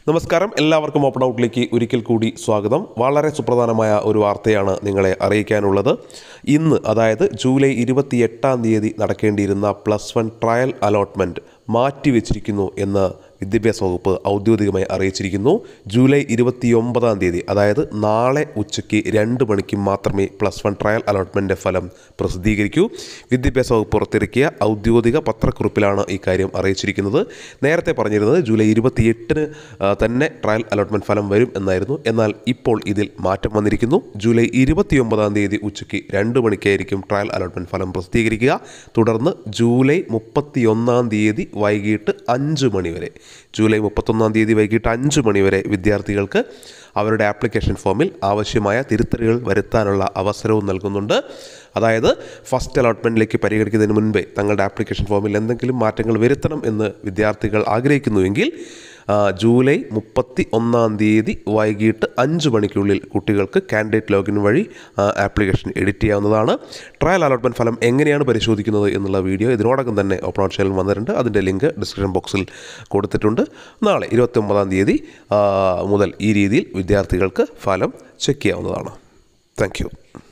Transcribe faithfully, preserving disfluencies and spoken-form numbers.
നമസ്കാരം, എല്ലാവർക്കും ഓപ്പൺ ഔട്ടിലേക്ക് ഒരിക്കൽ കൂടി സ്വാഗതം. വളരെ സുപ്രധാനമായ ഒരു വാർത്തയാണ് നിങ്ങളെ അറിയിക്കാനുള്ളത്. ഇന്ന്, അതായത് ജൂലൈ ഇരുപത്തി എട്ടാം തീയതി നടക്കേണ്ടിയിരുന്ന പ്ലസ് വൺ ട്രയൽ അലോട്ട്മെൻറ്റ് മാറ്റിവെച്ചിരിക്കുന്നു എന്ന് വിദ്യാഭ്യാസ വകുപ്പ് ഔദ്യോഗികമായി അറിയിച്ചിരിക്കുന്നു. ജൂലൈ ഇരുപത്തി ഒമ്പതാം തീയതി, അതായത് നാളെ ഉച്ചയ്ക്ക് രണ്ട് മണിക്ക് മാത്രമേ പ്ലസ് വൺ ട്രയൽ അലോട്ട്മെൻറ്റ് ഫലം പ്രസിദ്ധീകരിക്കൂ. വിദ്യാഭ്യാസ വകുപ്പ് പുറത്തിറക്കിയ ഔദ്യോഗിക പത്രക്കുറിപ്പിലാണ് ഇക്കാര്യം അറിയിച്ചിരിക്കുന്നത്. നേരത്തെ പറഞ്ഞിരുന്നത് ജൂലൈ ഇരുപത്തി എട്ടിന് തന്നെ ട്രയൽ അലോട്ട്മെൻറ്റ് ഫലം വരും എന്നായിരുന്നു. എന്നാൽ ഇപ്പോൾ ഇതിൽ മാറ്റം വന്നിരിക്കുന്നു. ജൂലൈ ഇരുപത്തി ഒമ്പതാം തീയതി ഉച്ചയ്ക്ക് രണ്ട് മണിക്കായിരിക്കും ട്രയൽ അലോട്ട്മെൻറ്റ് ഫലം പ്രസിദ്ധീകരിക്കുക. തുടർന്ന് ജൂലൈ മുപ്പത്തി ഒന്നാം തീയതി വൈകിട്ട് അഞ്ച് മണി വരെ ജൂലൈ മുപ്പത്തൊന്നാം തീയതി വൈകിട്ട് അഞ്ച് മണി വരെ വിദ്യാർത്ഥികൾക്ക് അവരുടെ ആപ്ലിക്കേഷൻ ഫോമിൽ ആവശ്യമായ തിരുത്തലുകൾ വരുത്താനുള്ള അവസരവും നൽകുന്നുണ്ട്. അതായത് ഫസ്റ്റ് അലോട്ട്മെൻറ്റിലേക്ക് പരിഗണിക്കുന്നതിന് മുൻപേ തങ്ങളുടെ ആപ്ലിക്കേഷൻ ഫോമിൽ എന്തെങ്കിലും മാറ്റങ്ങൾ വരുത്തണം എന്ന് വിദ്യാർത്ഥികൾ ആഗ്രഹിക്കുന്നുവെങ്കിൽ ജൂലൈ മുപ്പത്തി ഒന്നാം തീയതി വൈകിട്ട് അഞ്ച് മണിക്കുള്ളിൽ കുട്ടികൾക്ക് കാൻഡിഡേറ്റ് ലോഗിൻ വഴി ആപ്ലിക്കേഷൻ എഡിറ്റ് ചെയ്യാവുന്നതാണ്. ട്രയൽ അലോട്ട്മെൻറ്റ് ഫലം എങ്ങനെയാണ് പരിശോധിക്കുന്നത് എന്നുള്ള വീഡിയോ ഇതിനോടകം തന്നെ ഓപ്പൺ ഔട്ട് ചാനലിൽ വന്നിട്ടുണ്ട്. അതിൻ്റെ ലിങ്ക് ഡിസ്ക്രിപ്ഷൻ ബോക്സിൽ കൊടുത്തിട്ടുണ്ട്. നാളെ ഇരുപത്തി ഒമ്പതാം തീയതി മുതൽ ഈ രീതിയിൽ വിദ്യാർത്ഥികൾക്ക് ഫലം ചെക്ക് ചെയ്യാവുന്നതാണ്. Thank U.